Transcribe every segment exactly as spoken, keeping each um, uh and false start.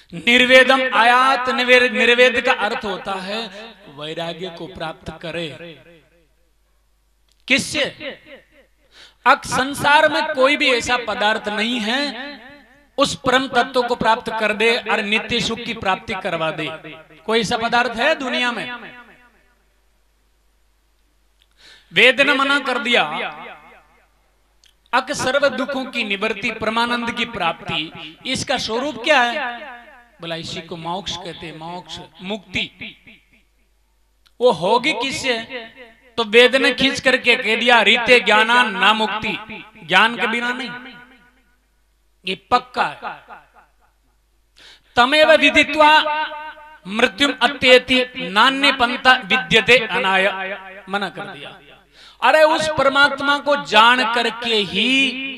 निर्वेदम आयात निर्वेद का अर्थ होता है वैराग्य को प्राप्त करे। किससे? अक संसार में कोई भी ऐसा पदार्थ नहीं है उस परम तत्व को प्राप्त कर दे और नित्य सुख की प्राप्ति करवा दे। कोई ऐसा पदार्थ है दुनिया में? वेद ने मना कर दिया। अक सर्व दुखों की निवृत्ति, परमानंद की प्राप्ति, इसका स्वरूप क्या है? बोला इसी को मोक्ष कहते हैं। मोक्ष, मुक्ति। वो होगी किससे? तो वेद ने खींच करके कह दिया रीते ज्ञाना ना मुक्ति, ज्ञान के बिना नहीं, ये पक्का है। तमेव विदित्वा मृत्युम अत्येति नान्य पंथा विद्यते अनाय, मना कर दिया। अरे उस परमात्मा को जान करके ही,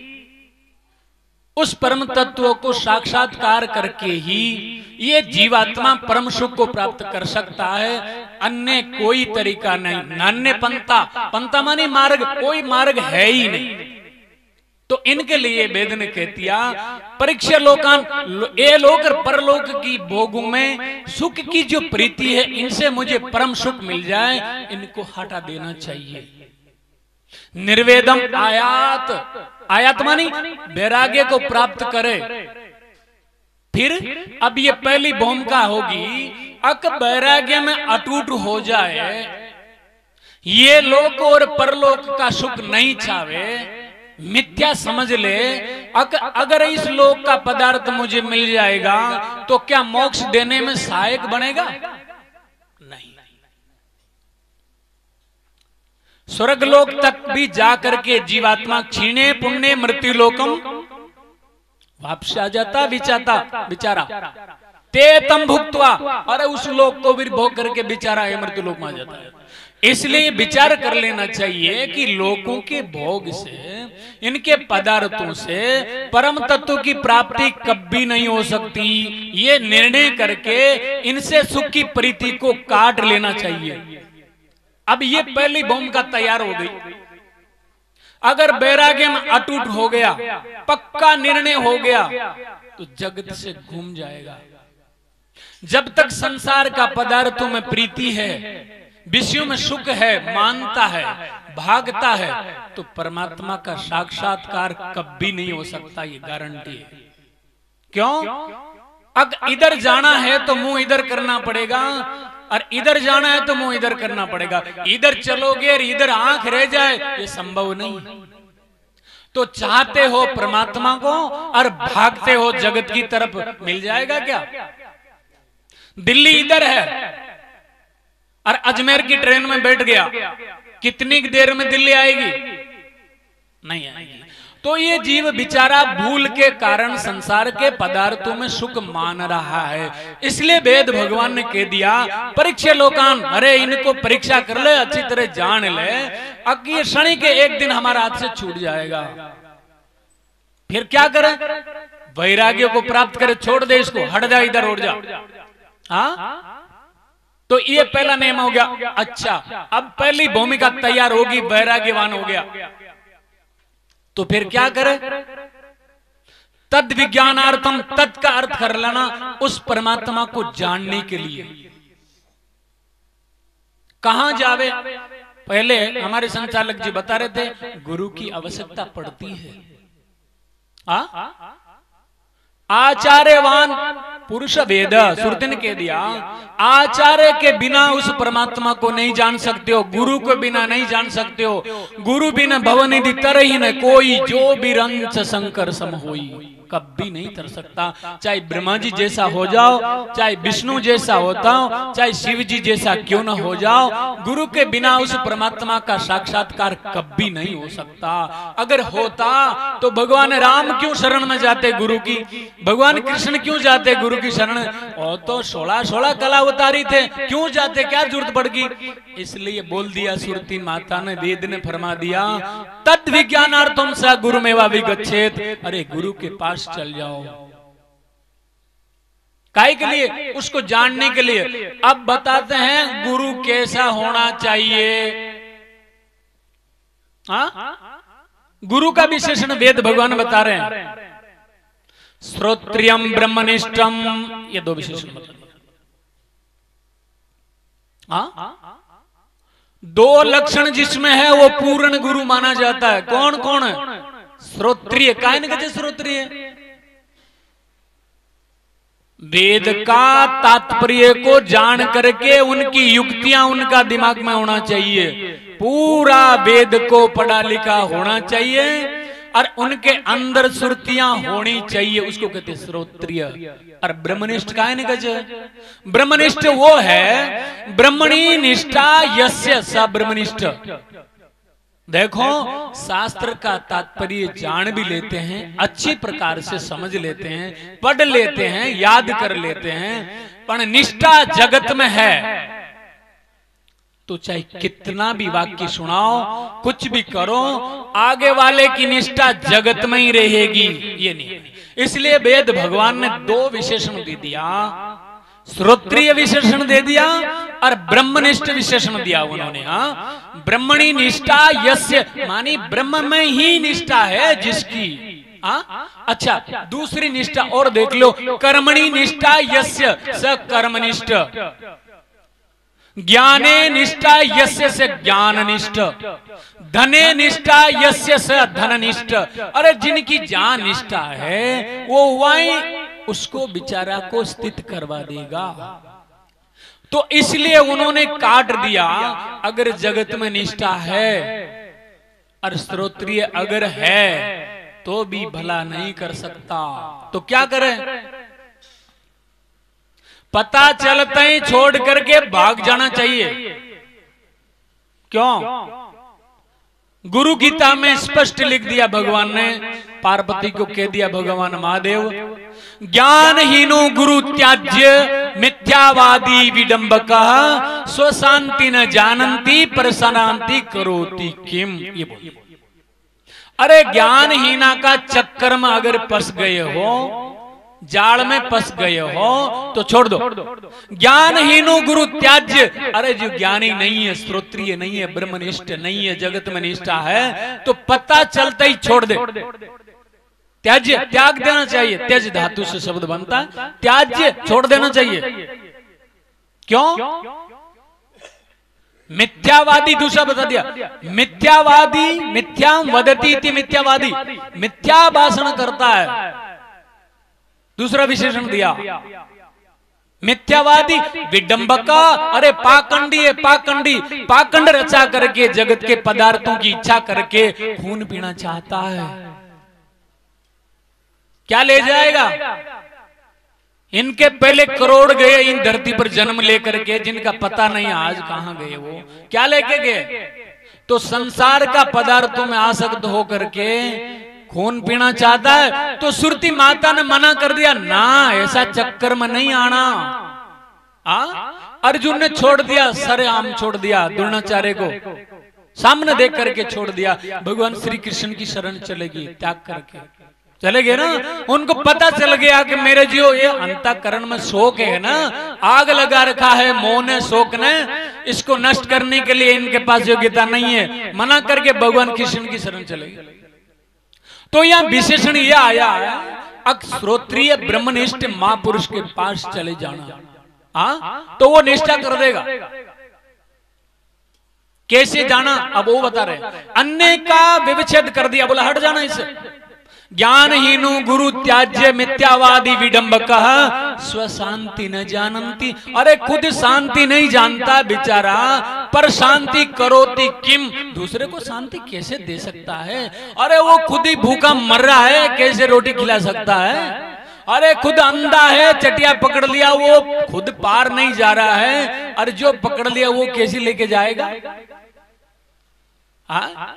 उस परम तत्व को साक्षात्कार करके ही ये जीवात्मा परम सुख को प्राप्त कर सकता है, अन्य कोई तरीका नहीं। नान्य पंथा, पंथा माने मार्ग, कोई मार्ग है ही नहीं। तो इनके लिए वेद ने कह दिया परीक्षा लोकान, ये लोक और परलोक की भोगों में सुख की जो प्रीति है, इनसे मुझे परम सुख मिल जाए, इनको हटा देना चाहिए। निर्वेदम आयात, आयात मानी वैराग्य को प्राप्त करे। फिर अब ये पहली भूमिका होगी, अक वैराग्य में अटूट हो जाए, ये लोक और परलोक का सुख नहीं चाहे, मिथ्या समझ ले, अक, अगर इस लोक का पदार्थ मुझे मिल जाएगा तो क्या मोक्ष देने में सहायक बनेगा? नहीं। स्वर्ग लोक तक भी जाकर के जीवात्मा क्षीणे पुण्य मृत्यु लोकम वापस आ जाता बिचाता बिचारा ते तम भुक्तवा, अरे उस लोक को भी भोग करके बेचारा है मृत्यु लोक में आ जाता है। इसलिए विचार कर लेना चाहिए कि लोकों के भोग से, इनके पदार्थों से परम तत्व की प्राप्ति कभी नहीं हो सकती। ये निर्णय करके इनसे सुख की प्रीति को काट लेना चाहिए। अब ये पहली भूमिका तैयार हो गई। अगर वैराग्य में अटूट हो गया, पक्का निर्णय हो गया, तो जगत से घूम जाएगा। जब तक संसार का पदार्थों में प्रीति है, विषयों में सुख है, मानता है, भागता है, तो परमात्मा का साक्षात्कार कभी नहीं हो सकता, ये गारंटी है। क्यों? अगर इधर जाना है तो मुंह इधर करना पड़ेगा, और इधर जाना है तो मुंह इधर करना पड़ेगा। इधर चलोगे और इधर आंख रह जाए, ये संभव नहीं। तो चाहते हो परमात्मा को और भागते हो जगत की तरफ, मिल जाएगा क्या? दिल्ली इधर है और अजमेर की ट्रेन में बैठ गया, कितनी देर में दिल्ली आएगी? नहीं आएगी। तो ये जीव बेचारा भूल के कारण संसार के पदार्थों में सुख मान रहा है। इसलिए वेद भगवान ने कह दिया परीक्षा लोकान, अरे इनको परीक्षा कर ले, अच्छी तरह जान ले, अब ये शनि के एक दिन हमारा हाथ से छूट जाएगा। फिर क्या करें? वैराग्य को प्राप्त करे, छोड़ दे इसको, हट जा, इधर उड़ जा। हाँ, तो ये पहला नियम हो गया। अच्छा, अब पहली भूमिका तैयार होगी, वैराग्यवान हो गया, तो फिर क्या करे? तद विज्ञानार्थम, तद का अर्थ कर लेना उस परमात्मा को जानने के लिए। कहां जावे? पहले हमारे संचालक जी बता रहे थे, गुरु की आवश्यकता पड़ती है। आ? आचार्यवान पुरुष वेद, श्रुति ने कह दिया आचार्य के बिना उस परमात्मा को नहीं जान सकते हो, गुरु के बिना नहीं जान सकते हो। गुरु बिना भवनिधि तरही न कोई, जो बिरंच शंकर सम होई, कभी नहीं तर सकता। चाहे ब्रह्मा जी जैसा हो जाओ, चाहे विष्णु जैसा होता हो, चाहे शिव जी जैसा क्यों न हो जाओ, गुरु के बिना उस परमात्मा का साक्षात्कार कभी नहीं हो सकता। अगर होता तो भगवान राम क्यों शरण में जाते गुरु की? भगवान कृष्ण क्यों जाते गुरु की शरण? और तो सोलह सोलह कला उतारी थे, क्यों जाते? क्या जरूरत पड़ गई? इसलिए बोल दिया सुरती माता ने, वेद ने फरमा दिया तद विज्ञानार्थम स गुरुमेवा विगच्छेत, अरे गुरु के पास चल जाओ। काहे के लिए? उसको जानने के लिए। अब बताते हैं गुरु कैसा होना चाहिए। हाँ, गुरु का विशेषण वेद भगवान बता रहे हैं। श्रोत्रियम ब्रह्मनिष्ठम, ये दो विशेषण बता दिया। हाँ, दो लक्षण जिसमें है वो पूर्ण गुरु माना जाता है। कौन कौन है? श्रोत्रिय, काहे नहीं कहते श्रोत्रिय? वेद का तात्पर्य को जान करके उनकी युक्तियां उनका दिमाग में होना चाहिए, पूरा वेद को पढ़ा लिखा होना चाहिए और उनके अंदर श्रुतियां होनी चाहिए, उसको कहते श्रोत्रिय। और ब्रह्मनिष्ठ काहे नहीं कहते? ब्रह्मनिष्ठ वो है, ब्रह्मणी निष्ठा यस्य स ब्रह्मनिष्ठ। देखो, शास्त्र का तात्पर्य जान भी लेते हैं, अच्छी प्रकार से समझ लेते हैं, पढ़ लेते हैं, याद कर लेते हैं, पर निष्ठा जगत में है तो चाहे कितना भी वाक्य सुनाओ, कुछ भी करो, आगे वाले की निष्ठा जगत में ही रहेगी, ये नहीं। इसलिए वेद भगवान ने दो विशेषण दे दिया, श्रोत्रिय विशेषण दे दिया और ब्रह्मनिष्ठ विशेषण दिया उन्होंने। हाँ, ब्रह्मणी निष्ठा यस्य, मानी ब्रह्म में ही निष्ठा है जिसकी। हाँ, अच्छा, दूसरी निष्ठा और देख लो, कर्मणि निष्ठा यस्य स कर्मनिष्ठ, ज्ञाने निष्ठा यस्य से ज्ञाननिष्ठ, धने निष्ठा यस्य से धननिष्ठ। अरे जिनकी जान निष्ठा है वो वही उसको बेचारा को स्थित करवा देगा। तो इसलिए उन्होंने काट दिया, अगर जगत में निष्ठा है और श्रोत्रिय अगर है तो भी भला नहीं कर सकता, तो क्या करें? पता चलते ही छोड़ करके भाग जाना चाहिए। क्यों? गुरु गीता में स्पष्ट लिख दिया भगवान ने, पार्वती को कह दिया भगवान महादेव, ज्ञानहीनो गुरु त्याज्य मिथ्यावादी विडंबका स्वशांति न जानंती परसनांति करोति किम। ये बोल, अरे ज्ञानहीना का चक्कर में अगर फंस गए हो, जाल में फंस गए हो तो छोड़ दो। ज्ञानहीनो गुरु त्याज्य, अरे जो ज्ञानी नहीं है, श्रोत्रिय नहीं है, ब्रह्मनिष्ठ नहीं है, जगत में निष्ठा है, तो पता चलता ही छोड़ दे। त्याज्य, त्याग देना चाहिए, त्यज धातु से शब्द बनता है, त्याज्य छोड़ देना चाहिए। क्यों? मिथ्यावादी, दूसरा बता दिया, मिथ्यावादी, मिथ्याम वदती इति मिथ्यावादी, मिथ्या भाषण करता है, दूसरा विशेषण दिया। मिथ्यावादी विडंबका, अरे पाखंडी है, पाखंडी, पाखंड रचा करके जगत के पदार्थों की इच्छा करके खून पीना चाहता है। क्या ले जाएगा? इनके पहले करोड़ गए इन धरती पर जन्म लेकर के, जिनका पता नहीं आज कहां गए, वो क्या लेके गए? तो संसार का पदार्थों में आसक्त होकर के खून पीना चाहता है। तो सुरती माता ने मना कर दिया, ना ऐसा चक्कर में नहीं आना। आ? अर्जुन ने छोड़ दिया, सरेआम छोड़ दिया, द्रोणाचार्य को सामने देख करके छोड़ दिया। भगवान श्री कृष्ण की शरण चलेगी, त्याग करके चले गए ना। उनको पता चल गया कि मेरे जो ये अंतःकरण में शोक है ना, आग लगा रखा है मोह ने, शोक ने, इसको नष्ट करने के लिए इनके पास योग्यता नहीं है, मना करके भगवान कृष्ण की शरण चले गए। तो यह विशेषण यह आया, श्रोत्रिय ब्रह्मनिष्ठ महापुरुष के पास चले जाना, हाँ, तो वो निष्ठा कर देगा। कैसे जाना अब वो बता रहे, अन्य का विच्छेद कर दिया, बोला हट जाना इसे। ज्ञानहीनो गुरु त्याज्य मिथ्यावादी विडंबकः स्वशांति न जानन्ति, अरे खुद शांति नहीं जानता बेचारा, पर शांति करोति किम, दूसरे को शांति कैसे दे सकता है? अरे वो खुद ही भूखा मर रहा है, कैसे रोटी खिला सकता है? अरे खुद अंधा है, चटिया पकड़ लिया, वो खुद पार नहीं जा रहा है, और जो पकड़ लिया वो कैसे लेके जाएगा? हाँ,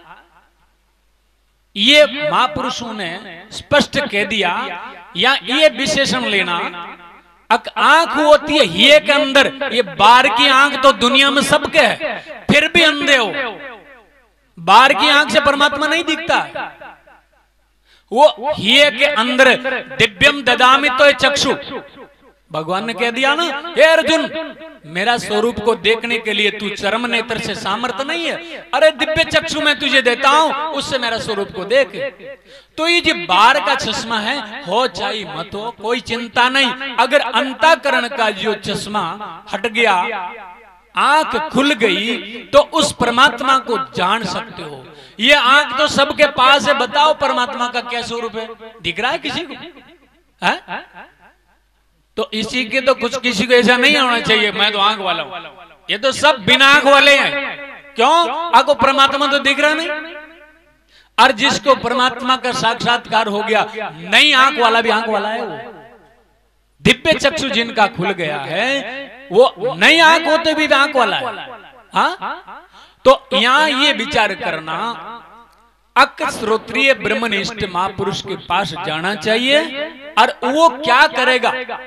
ये महापुरुषों ने स्पष्ट कह दिया। या ये विशेषण लेना, आंख होती है ये के अंदर, ये बाहर की आंख तो दुनिया में सबके है, फिर भी अंधे हो, बाहर की आंख से परमात्मा नहीं दिखता। वो ये के अंदर दिव्यम ददामि तो चक्षु, भगवान ने कह दिया ना, हे अर्जुन मेरा स्वरूप को देखने के लिए तू चरम नेत्र से सामर्थ्य नहीं है, अरे दिव्य चक्षु मैं तुझे देता हूं, उससे मेरा स्वरूप को देख। तो ये जो बाहर का चश्मा है, हो चाहे मत हो, कोई चिंता नहीं। अगर अंतःकरण का जो चश्मा हट गया, आंख खुल गई, तो उस परमात्मा को जान सकते हो। ये आंख तो सबके पास है, बताओ परमात्मा का क्या स्वरूप है? दिख रहा है किसी को? है? तो इसी के तो कुछ किसी को ऐसा नहीं होना चाहिए मैं तो आंख वाला हूं, ये तो सब बिना आंख वाले हैं। क्यों? आपको परमात्मा तो दिख रहा नहीं। और जिसको परमात्मा का साक्षात्कार हो गया, नहीं आंख वाला भी आंख वाला है। वो दिव्य चक्षु जिनका खुल गया है, वो नहीं आंख होते भी आंख वाला है। हाँ, तो यहां ये विचार करना, अक श्रोत्रिय ब्रह्मनिष्ठ महापुरुष के पास जाना चाहिए। और वो क्या करेगा,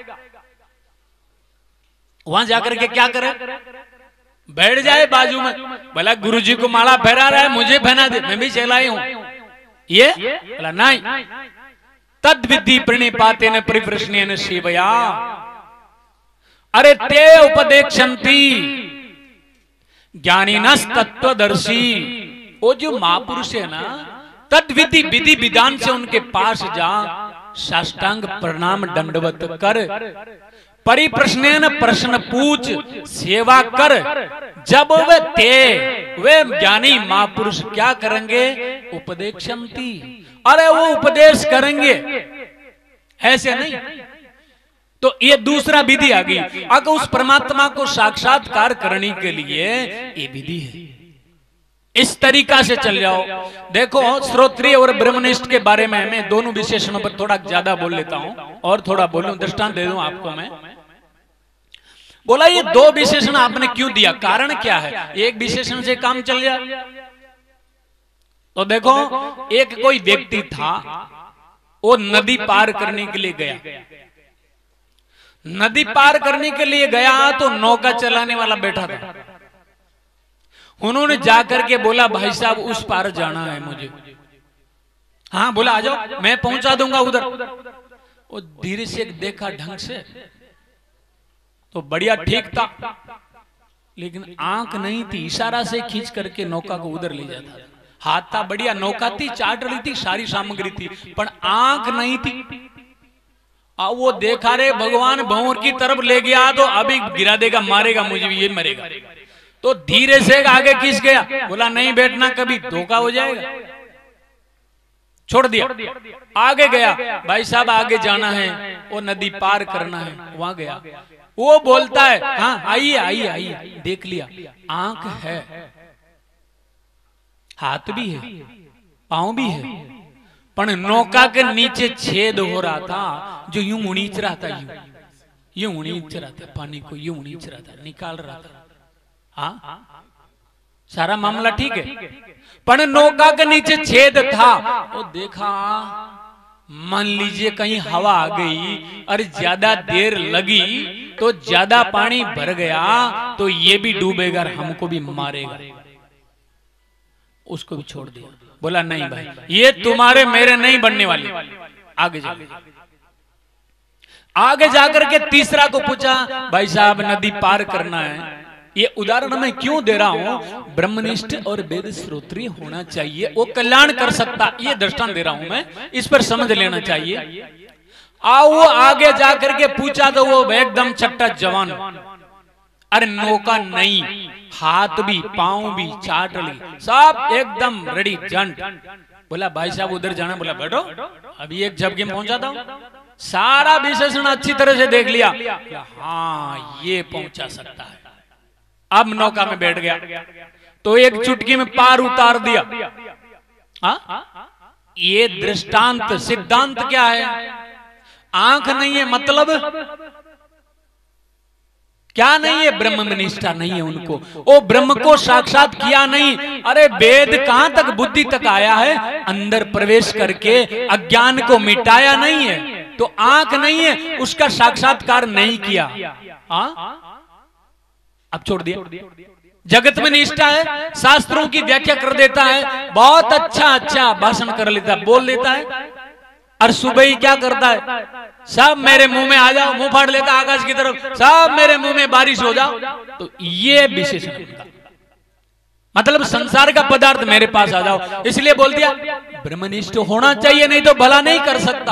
वहां जाकर के क्या करे? बैठ जाए बाजू में, बोला गुरुजी को माला फहरा रहा है, मुझे पहना दे, मैं भी चलाई हूं। ये बोला नहीं, तद विधि प्रणिपाते न परिप्रश्न न शिवया, अरे ते उपदेक्षन्ति ज्ञानिनस् तत्वदर्शी। वो जो महापुरुष है ना, तद विधि विधि विधान से उनके पास जा, साष्टांग प्रणाम दंडवत कर, परिप्रश्न प्रश्न पूछ, सेवा कर। जब वे ते वे ज्ञानी महापुरुष क्या करेंगे? उपदेक्षन्ति, अरे वो उपदेश करेंगे, ऐसे नहीं। तो ये दूसरा विधि आ गई। अगर उस परमात्मा को साक्षात्कार करने के लिए ये विधि है, इस तरीका से चल जाओ। देखो, श्रोत्रिय और ब्रह्मनिष्ठ के बारे में मैं दोनों विशेषणों पर थोड़ा ज्यादा बोल लेता हूं, और थोड़ा बोलूं, दृष्टांत दे दूं आपको मैं। बोला ये दो विशेषण आपने क्यों दिया, कारण क्या है? एक विशेषण से काम चल जाए। तो देखो, एक कोई व्यक्ति था, वो नदी पार करने के लिए गया। नदी पार करने के लिए गया तो नौका चलाने वाला बैठा था। उन्होंने जाकर के बोला, भाई साहब उस पार जाना है मुझे। हाँ, बोला आ जाओ, मैं पहुंचा दूंगा उधर। वो धीरे से देखा ढंग से तो बढ़िया ठीक था, लेकिन आंख नहीं थी, इशारा से खींच करके नौका को उधर ले जाता। हाथ था बढ़िया, नौका थी, चाट रही थी, सारी सामग्री थी, पर आंख नहीं थी। आ वो देखा रे भगवान भंवर की तरफ ले गया तो अभी गिरा देगा, मारेगा मुझे भी, ये मरेगा। तो धीरे से आगे खींच गया, बोला नहीं बैठना, कभी धोखा हो जाएगा। छोड़ दिया, आगे गया, भाई साहब आगे जाना है, वो नदी पार करना है। वहां गया, वो बोलता है हाँ आइए आइए आइए। देख लिया, आंख है, हाथ भी है, पांव भी है, पर नौका के नीचे छेद हो रहा था, जो यूं उड़ीच रहा था, यूं यूं उड़ीच रहा था, पानी को यूं उड़ीच रहा था, निकाल रहा था। हाँ, सारा मामला ठीक है, पर नौका के नीचे छेद था। वो देखा, मान लीजिए कहीं हवा आ गई और ज्यादा देर लगी तो ज्यादा पानी भर गया तो ये भी डूबेगा और हमको भी मारेगा। उसको भी छोड़ दिया, बोला नहीं भाई, ये तुम्हारे मेरे नहीं बनने वाली, आगे जा। आगे जाकर के तीसरा को पूछा, भाई साहब नदी पार करना है। ये उदाहरण मैं क्यों दे रहा हूं? ब्रह्मनिष्ठ और वेद श्रोत्रिय होना चाहिए, वो कल्याण कर सकता, ये दृष्टांत दे रहा हूं मैं, इस पर समझ लेना चाहिए। आओ, वो आगे जाकर के पूछा तो वो एकदम चट्टा जवान, अरे नौका नहीं, हाथ भी पांव भी चाट ली, सब एकदम रेडी जंट। बोला भाई साहब उधर जाना, बोला बैठो अभी एक झपके में पहुंचाता हूं। सारा विशेषण अच्छी तरह से देख लिया, हाँ ये पहुंचा सकता है। अब नौका में बैठ गया तो एक चुटकी में पार उतार दिया। हाँ, ये दृष्टांत सिद्धांत क्या है? आंख नहीं है मतलब क्या नहीं है? ब्रह्म में निष्ठा नहीं है उनको, वो ब्रह्म को साक्षात किया नहीं। अरे वेद कहां तक बुद्धि तक आया है, अंदर प्रवेश करके अज्ञान को मिटाया नहीं है। तो आंख नहीं है, उसका साक्षात्कार नहीं किया। हाँ, अब छोड़ दिया। जगत में निष्ठा है, शास्त्रों की व्याख्या कर देता है, बहुत अच्छा अच्छा भाषण कर लेता है, बोल देता है, और सुबह ही क्या करता है, सब मेरे मुंह में आ जाओ, मुंह फाड़ लेता आकाश की तरफ, सब मेरे मुंह में बारिश हो जाओ। तो ये विशेषण उनका, मतलब संसार का पदार्थ मेरे पास आ जाओ, इसलिए बोल दिया ब्रह्मनिष्ठ होना चाहिए, नहीं तो भला नहीं कर सकता।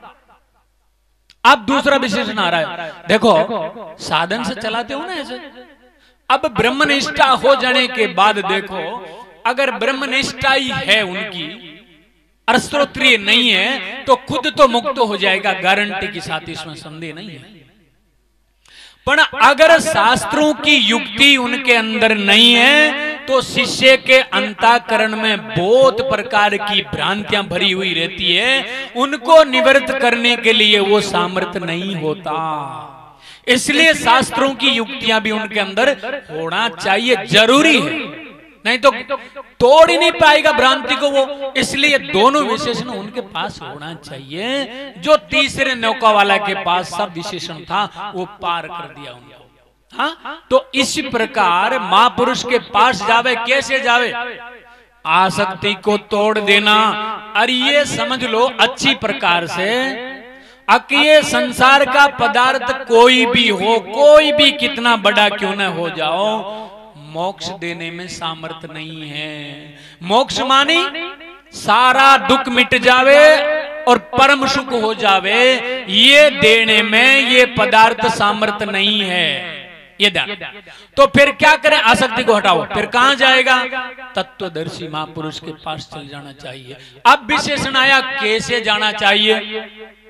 अब दूसरा विशेषण आ रहा है, देखो साधन से चलाते हो ना ऐसे, अब ब्रह्मनिष्ठा हो जाने के बाद देखो, अगर ब्रह्मनिष्ठा ही है उनकी और स्तोत्रीय नहीं है तो खुद तो मुक्त हो जाएगा, गारंटी के साथ, इसमें संदेह नहीं है। पर अगर शास्त्रों की युक्ति उनके अंदर नहीं है तो शिष्य के अंतःकरण में बहुत प्रकार की भ्रांतियां भरी हुई रहती है, उनको निवृत्त करने के लिए वो सामर्थ्य नहीं होता। इसलिए शास्त्रों की युक्तियां भी उनके अंदर होना चाहिए, जरूरी है, नहीं तो तोड़ ही नहीं पाएगा भ्रांति को वो। इसलिए दोनों विशेषण उनके पास होना चाहिए, जो तीसरे नौका वाला के पास सब विशेषण था वो पार कर दिया उनको। हाँ, तो इसी प्रकार महापुरुष के पास जावे, कैसे जावे, आसक्ति को तोड़ देना। और ये समझ लो अच्छी प्रकार से, अक ये संसार का पदार्थ कोई भी हो, कोई भी कितना बड़ा क्यों न हो जाओ, मोक्ष देने में सामर्थ नहीं है। मोक्ष मानी सारा दुख मिट जावे और परम सुख हो जावे, ये देने में ये पदार्थ सामर्थ नहीं है, ये ध्यान। तो फिर क्या करें, आसक्ति को हटाओ, फिर कहां जाएगा, तत्वदर्शी महापुरुष के पास चल जाना चाहिए। अब विशेषण आया कैसे जाना चाहिए।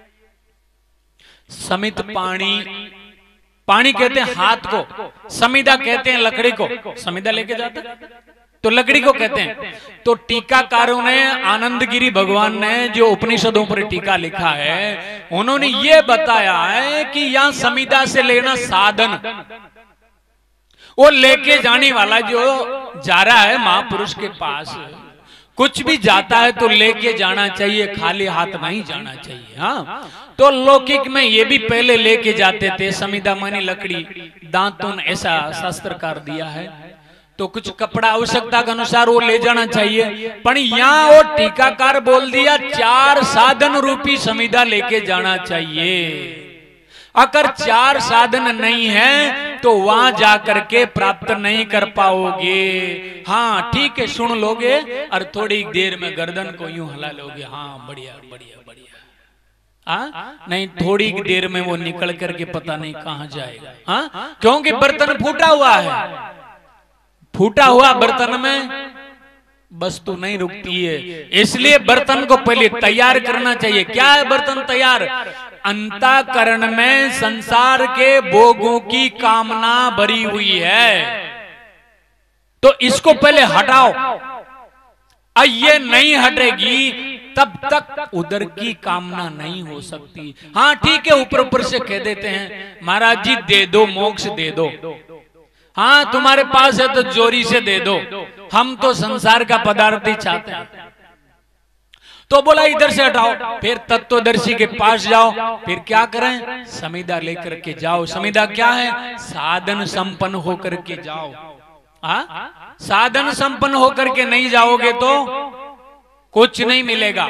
समित पाणी, पानी कहते हैं हाथ को, समिधा कहते हैं लकड़ी को, समिधा लेके जाते तो लकड़ी को कहते हैं। तो टीकाकारों ने, आनंदगिरी भगवान ने जो उपनिषदों पर टीका लिखा है, उन्होंने ये बताया है कि यहां समिधा से लेना साधन, वो लेके जाने वाला जो जा रहा है महापुरुष के पास, कुछ भी जाता है तो लेके जाना चाहिए, खाली हाथ नहीं जाना चाहिए। हाँ, तो लौकिक में ये भी पहले लेके जाते थे, समिधा मानी लकड़ी, दांतुन, ऐसा शास्त्रकार दिया है। तो कुछ कपड़ा आवश्यकता के अनुसार वो ले जाना चाहिए, पर यहाँ वो टीकाकार बोल दिया चार साधन रूपी समिधा लेके जाना चाहिए। अगर चार साधन नहीं है तो वहां जाकर के प्राप्त नहीं कर पाओगे। हाँ ठीक है, सुन लोगे और थोड़ी देर में गर्दन को यूं हिला लोगे, हाँ बढ़िया बढ़िया बढ़िया, हाँ नहीं थोड़ी देर में वो निकल करके पता नहीं कहां जाएगा। हाँ, क्योंकि बर्तन फूटा हुआ है, फूटा हुआ बर्तन में वस्तु नहीं रुकती है, इसलिए बर्तन को पहले तैयार करना चाहिए। क्या है बर्तन तैयार, अंतःकरण में संसार के भोगों की कामना भरी हुई है, तो इसको पहले हटाओ। और ये नहीं हटेगी तब तक उधर की कामना नहीं हो सकती। हाँ ठीक है, ऊपर ऊपर से कह देते हैं महाराज जी दे दो, मोक्ष दे दो, हाँ तुम्हारे पास है तो जोरी से दे दो, हम तो संसार का पदार्थ ही चाहते हैं। तो बोला इधर से हटाओ, फिर तत्वदर्शी के पास जाओ, फिर क्या करें, समिधा लेकर के जाओ। समिधा क्या है, साधन संपन्न होकर के जाओ। हाँ, साधन संपन्न होकर के नहीं जाओगे तो कुछ नहीं मिलेगा।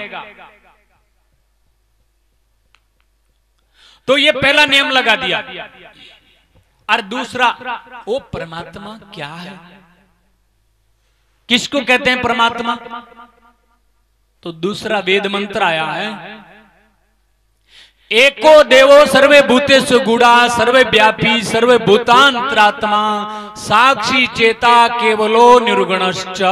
तो ये पहला नियम लगा दिया। और दूसरा, वो परमात्मा क्या है, किसको कहते हैं परमात्मा, तो दूसरा वेद मंत्र आया है, एको देवो सर्वे भूतेषु गुड़ा सर्वे व्यापी सर्वे भूतांतरात्मा साक्षी चेता केवलो निर्गुणश्च।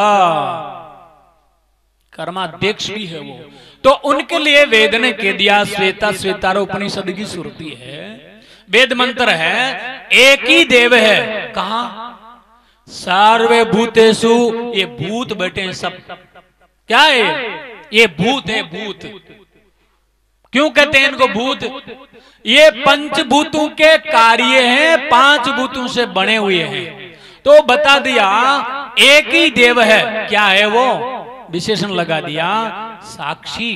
कर्माध्यक्ष भी है वो, तो उनके लिए वेद ने कह दिया, श्वेता श्वेतारो उपनिषद की श्रुति है, वेद मंत्र है, एक ही देव है। कहा, सर्वे भूतेषु, ये भूत बैठे हैं सब, क्या है ये भूत है, भूत क्यों कहते हैं इनको भूत, ये पंचभूतों के कार्य हैं, पांच भूतों से बने हुए हैं। तो बता दिया एक ही देव है, क्या है वो, विशेषण लगा दिया साक्षी।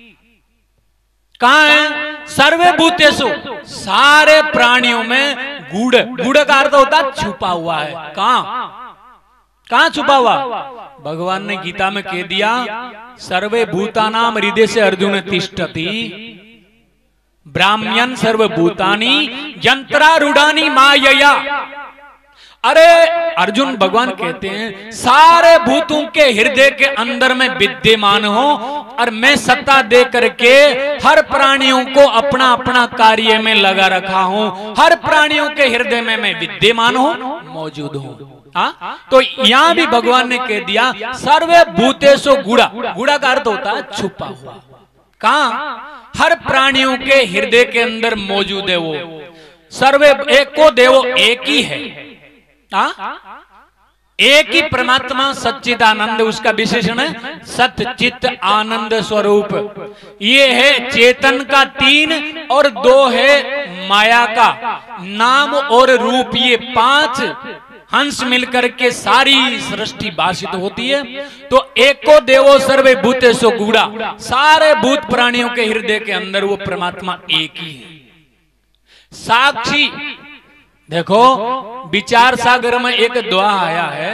कहां है, सर्वे भूतेषु, सारे प्राणियों में, गूढ़, गूढ़ का अर्थ होता छुपा हुआ है। कहां, कहां छुपा हुआ? भगवान ने गीता में कह दिया, सर्वे भूतानाम हृदय से अर्जुन तिष्ठति, ब्राह्मण सर्वभूतानि यंत्रारूढ़ानि मायया। अरे अर्जुन, भगवान कहते हैं सारे भूतों के हृदय के अंदर में विद्यमान हो, और मैं सत्ता दे करके हर प्राणियों को अपना अपना कार्य में लगा रखा हूं। हर प्राणियों के हृदय में मैं विद्यमान हूं, मौजूद हूं। हाँ, तो यहां भी भगवान ने कह दिया सर्वे भूतेषु गूढ़ा। गूढ़ा का अर्थ होता है छुपा हुआ। कहां? हर प्राणियों के हृदय के अंदर मौजूद है वो। सर्वे एको देवो, एक ही है। आ? एक ही परमात्मा सच्चिदानंद, उसका विशेषण है सच्चित आनंद स्वरूप। ये है चेतन का तीन, और दो है माया का। नाम और रूप, ये पांच हंस मिलकर के सारी सृष्टि भाषित होती है। तो एको देवो सर्वे भूतेषु गूढ़ा, सारे भूत प्राणियों के हृदय के अंदर वो परमात्मा एक ही है। साक्षी, देखो विचार सागर में एक दुआ आया है।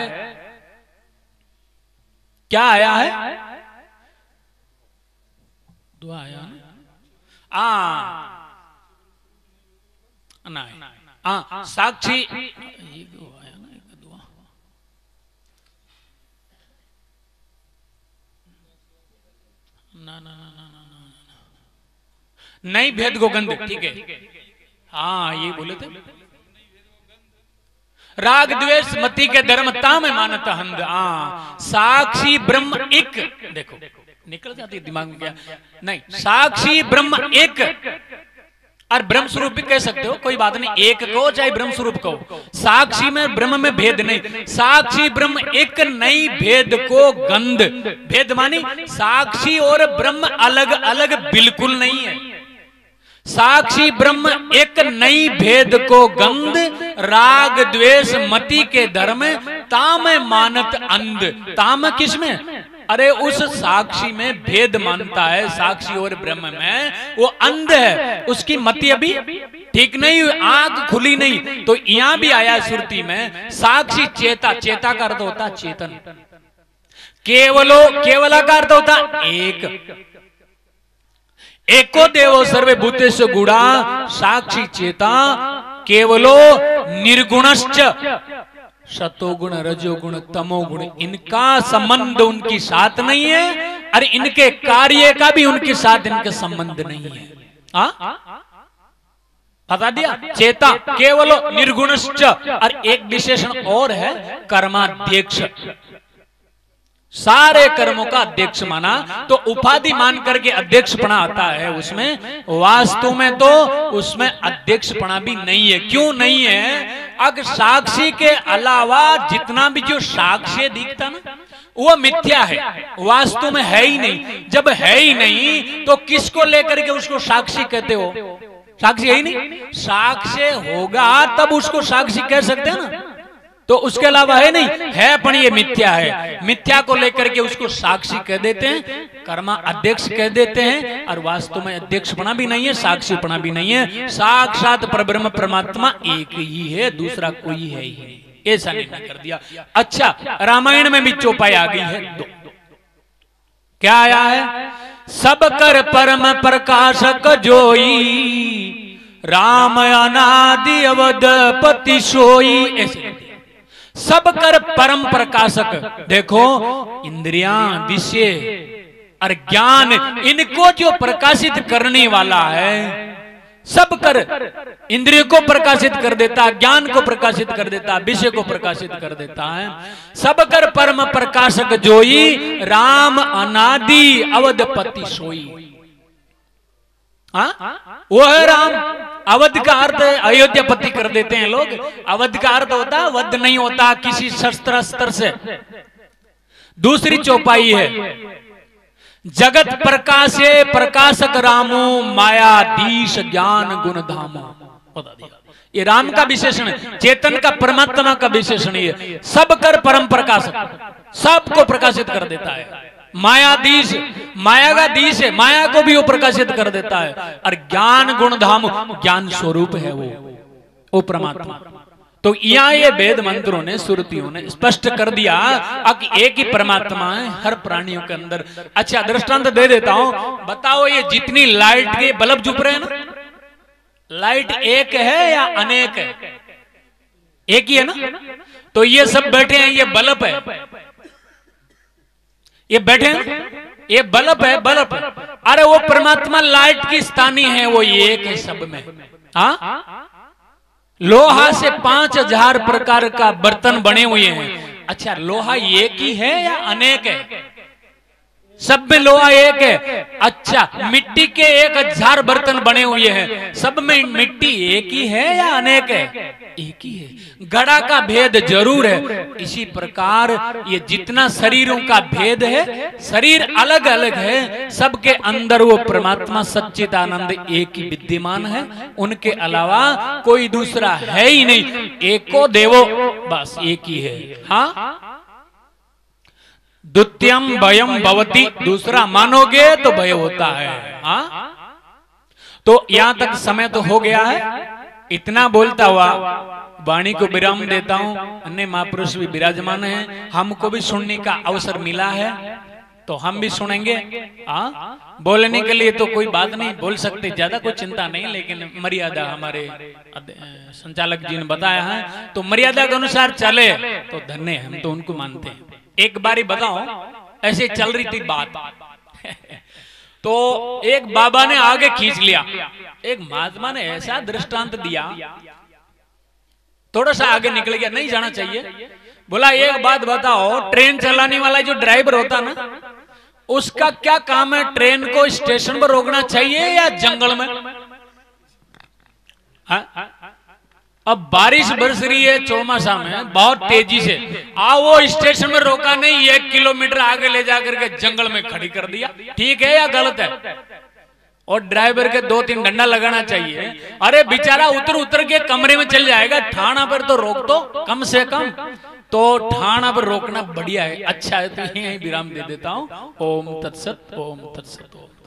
क्या आया है? दुआ आया आ नहीं, आ साक्षी, ये आया ना एक दुआ। ना ना ना ना ना नहीं, भेद गोगंध, ठीक है। हाँ, ये बोले थे, राग द्वेष मति के धर्म ताम मानत हंद। हाँ, साक्षी ब्रह्म एक, देखो निकल जाती है दिमाग में क्या? नहीं, साक्षी ब्रह्म एक, और ब्रह्म स्वरूप भी कह सकते हो, कोई बात नहीं, एक कहो चाहे ब्रह्म स्वरूप कहो। साक्षी में ब्रह्म में भेद नहीं, साक्षी ब्रह्म एक नहीं, भेद को गंध। भेद मानी साक्षी और ब्रह्म अलग अलग बिल्कुल नहीं है। साक्षी ब्रह्म एक नई, भेद को गंध, राग द्वेष मति के धर्म ताम मानत अंध। ताम किसमें? अरे उस साक्षी में भेद मानता है, साक्षी और ब्रह्म में वो अंध है, उसकी मति अभी ठीक नहीं हुई, आंख खुली नहीं। तो यहां भी आया श्रुति में साक्षी चेता, चेता का अर्थ होता चेतन। केवलो, केवला का अर्थ होता एक। एको देवो सर्वे भूतेषु गूढ़ा, साक्षी चेता केवलो निर्गुणश्च, सतोगुण रजोगुण तमोगुण, इनका संबंध उनकी साथ नहीं है, और इनके कार्य का भी उनके साथ इनका संबंध नहीं है। आ? बता दिया, चेता केवलो निर्गुणश्च, और एक विशेषण और है कर्माध्यक्ष, सारे कर्मों का अध्यक्ष माना। तो उपाधि मान करके अध्यक्षपणा आता है उसमें, वास्तव में तो उसमें अध्यक्षपणा भी नहीं है। क्यों नहीं है? अगर साक्षी के अलावा जितना भी जो साक्ष्य दिखता ना, वो मिथ्या है, वास्तव में है ही नहीं। जब है ही नहीं तो किसको लेकर के उसको साक्षी कहते हो? साक्षी है ही नहीं। साक्ष्य होगा तब उसको साक्षी कह सकते हैं ना, तो उसके अलावा है नहीं, है पण ये मिथ्या है। मिथ्या को लेकर के उसको साक्षी कह देते हैं, कर्मा अध्यक्ष कह देते हैं, और वास्तव में अध्यक्षपणा भी नहीं है, साक्षीपणा भी नहीं है। साक्षात परब्रह्म परमात्मा एक ही है, दूसरा कोई है ही नहीं, ऐसा निर्णय कर दिया। अच्छा, रामायण में भी चौपाई आ गई है दो। क्या आया है? सब कर परम प्रकाशक जोई, राम अनादि अवधपति सोई। ऐसे सब कर परम प्रकाशक, देखो इंद्रियां, विषय और ज्ञान, इनको जो प्रकाशित करने वाला है, सब कर इंद्रियों को प्रकाशित कर देता है, ज्ञान को प्रकाशित कर देता है, विषय को प्रकाशित कर देता है। सब कर परम प्रकाशक जोई, राम अनादि अवधपति सोई। हाँ, वो है राम। अवध का अर्थ अयोध्यापति कर देते हैं लोग। अवध का अर्थ होता वध नहीं होता किसी शस्त्र अस्त्र से। दूसरी चौपाई है, जगत प्रकाशे प्रकाशक रामो, मायाधीश ज्ञान गुण धामो। बता दिया, ये राम का विशेषण है, चेतन का परमात्मा का विशेषण है। सब कर परम प्रकाशक, सबको प्रकाशित कर देता है। मायाधीश, माया का धीश है, माया को भी वो प्रकाशित कर देता है। और ज्ञान गुण धाम, ज्ञान स्वरूप है वो वो परमात्मा। तो यहाँ ये वेद मंत्रों ने, सुरतियों ने स्पष्ट कर दिया कि एक ही परमात्मा है हर प्राणियों के अंदर। अच्छा दृष्टांत दे देता हूं, बताओ ये जितनी लाइट के बल्ब जुप रहे हैं ना, लाइट एक है या अनेक है? एक ही है ना। तो ये सब बैठे हैं, ये बल्ब है, ये बैठे हैं, ये बल्ब है, बल्ब है। अरे वो परमात्मा लाइट की स्थानी है, वो एक है सब में। हाँ, लोहा से पांच हजार प्रकार का बर्तन बने हुए हैं। अच्छा लोहा एक ही है या अनेक है? सब में लोहा एक है। अच्छा मिट्टी के एक हजार बर्तन बने हुए हैं, सब में मिट्टी एक ही है या अनेक है? एक ही है। घड़ा का भेद जरूर है। इसी प्रकार ये जितना शरीरों का भेद है, शरीर अलग अलग है, सबके अंदर वो परमात्मा सच्चिदानंद एक ही विद्यमान है, उनके अलावा कोई दूसरा है ही नहीं। एको देवो, बस एक ही है। हाँ, द्वितीयम भयम भवति, दूसरा मानोगे तो भय होता है। हाँ, तो यहां तक समय तो हो गया है। इतना बोलता हुआ वाणी को विराम देता हूं। अन्य महापुरुष भी विराजमान हैं, हमको भी सुनने का अवसर मिला है तो हम भी सुनेंगे। हाँ, बोलने के लिए तो कोई बात नहीं, बोल सकते, ज्यादा कोई चिंता नहीं, लेकिन मर्यादा हमारे संचालक जी ने बताया है, तो मर्यादा के अनुसार चले तो धन्य, हम तो उनको मानते हैं। एक बारी बताओ, ऐसे चल रही थी बात तो एक बाबा ने आगे खींच लिया, एक महात्मा ने ऐसा दृष्टांत दिया, थोड़ा सा आगे निकल गया, नहीं जाना चाहिए। बोला एक बात बताओ, ट्रेन चलाने वाला जो ड्राइवर होता ना, उसका क्या काम है? ट्रेन को स्टेशन पर रोकना चाहिए या जंगल में? हा? अब बारिश बरस रही है चौमासा में बहुत तेजी से, आ वो स्टेशन में रोका नहीं, एक किलोमीटर आगे ले जाकर के जंगल में खड़ी कर दिया, ठीक है या गलत है? और ड्राइवर के दो तीन डंडा लगाना चाहिए। अरे बेचारा उतर उतर के कमरे में चल जाएगा, ठाणा पर तो रोक दो कम से कम। तो ठाणा पर रोकना बढ़िया है, अच्छा है। तो यही विराम दे देता हूं। ओम तत्सत, ओम तत्सत।